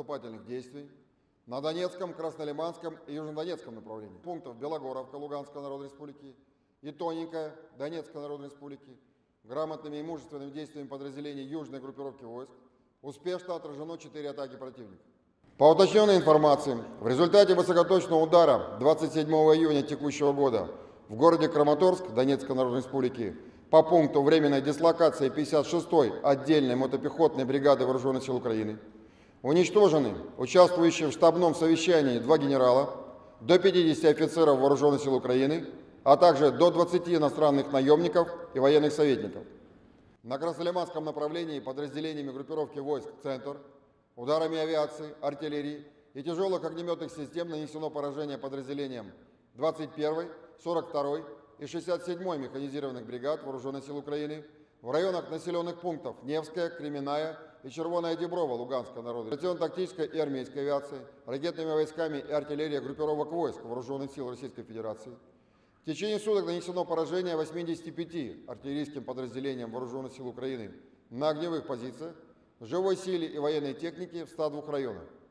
наступательных действий на Донецком, Краснолиманском и Южнодонецком направлении. Пунктов Белогоровка Луганской Народной Республики и Тоненькая Донецкой Народной Республики грамотными и мужественными действиями подразделений южной группировки войск успешно отражено 4 атаки противника. По уточненной информации, в результате высокоточного удара 27 июня текущего года в городе Краматорск Донецкой Народной Республики по пункту временной дислокации 56-й отдельной мотопехотной бригады Вооруженных сил Украины уничтожены участвующие в штабном совещании 2 генерала, до 50 офицеров Вооруженных сил Украины, а также до 20 иностранных наемников и военных советников. На Краснолиманском направлении подразделениями группировки войск «Центр» ударами авиации, артиллерии и тяжелых огнеметных систем нанесено поражение подразделениям 21-й, 42-й и 67-й механизированных бригад Вооруженных сил Украины в районах населенных пунктов Невская, Кременная и Червоная Деброва Луганской Народной Оперативно-тактической и армейской авиации, ракетными войсками и артиллерией группировок войск Вооруженных сил Российской Федерации. В течение суток нанесено поражение 85 артиллерийским подразделениям Вооруженных сил Украины на огневых позициях, живой силе и военной технике в 102 районах.